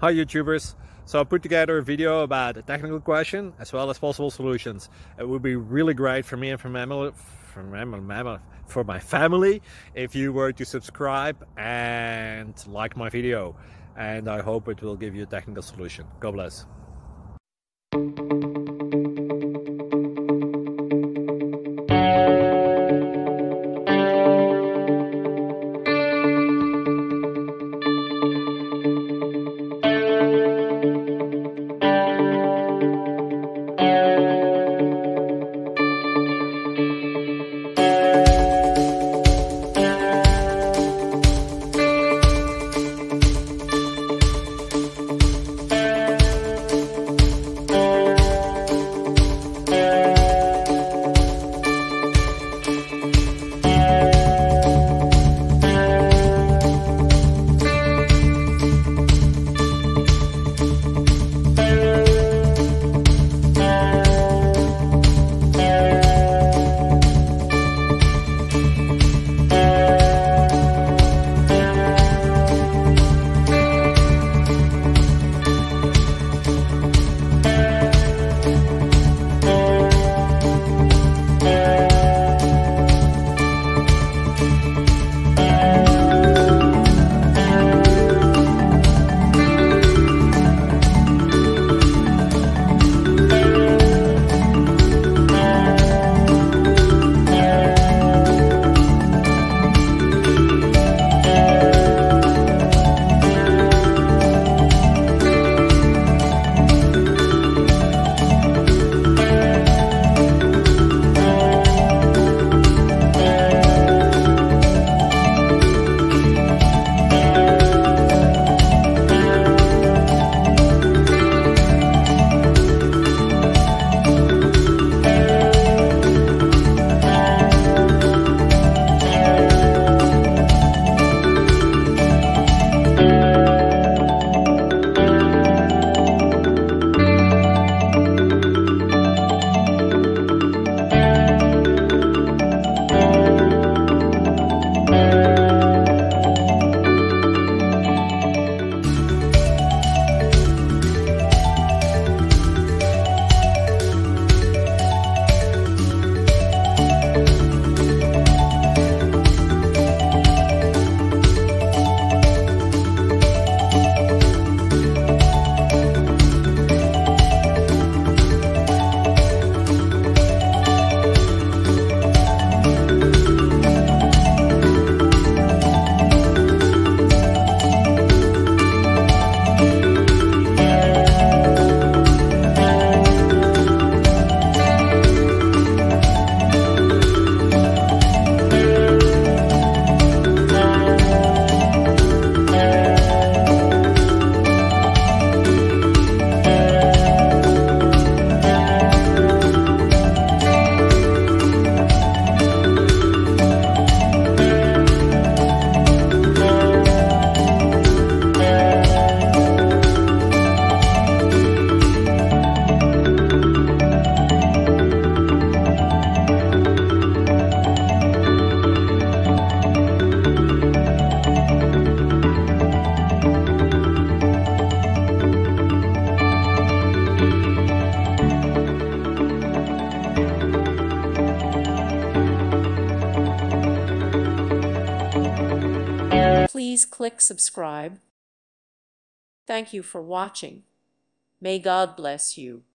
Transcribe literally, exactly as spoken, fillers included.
Hi YouTubers! So I put together a video about a technical question as well as possible solutions. It would be really great for me and for my, for my, for my family if you were to subscribe and like my video. And I hope it will give you a technical solution. God bless. Please click subscribe. Thank you for watching. May God bless you.